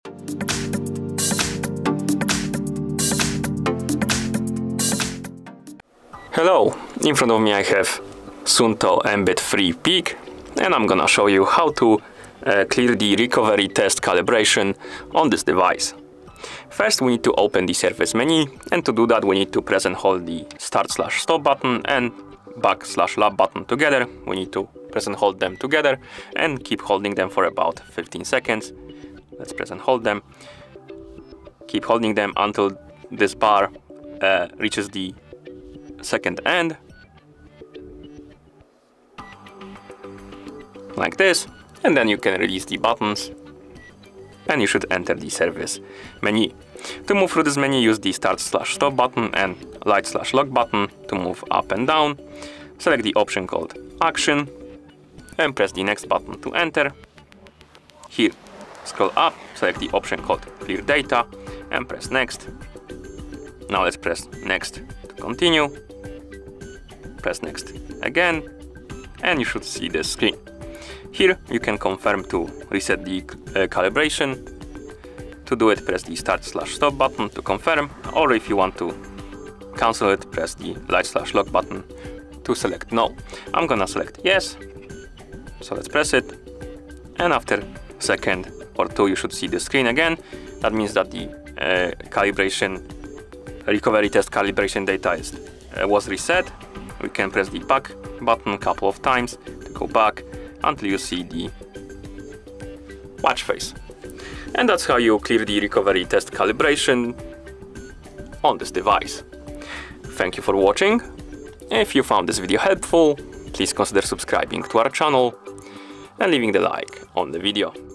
Hello, in front of me I have Suunto Embed 3 Peak, and I'm gonna show you how to clear the recovery test calibration on this device. First we need to open the Surface menu, and to do that we need to press and hold the Start/Stop button and Back/Lab button together. We need to press and hold them together and keep holding them for about 15 seconds. Let's press and hold them. Keep holding them until this bar reaches the second end, like this, and then you can release the buttons and you should enter the Surface menu. To move through this menu, use the Start/Stop button and Light/Lock button to move up and down. Select the option called Action and press the next button to enter. Here, scroll up, select the option called Clear Data and press Next. Now let's press Next to continue. Press Next again, and you should see this screen. Here you can confirm to reset the calibration. To do it, press the Start/Stop button to confirm, or if you want to cancel it, press the Light/Lock button to select No. I'm gonna select Yes, so let's press it, and after a second or two you should see the screen again. That means that the recovery test calibration data was reset. We can press the back button a couple of times to go back until you see the watch face. And that's how you clear the recovery test calibration on this device. Thank you for watching. If you found this video helpful, please consider subscribing to our channel and leaving the like on the video.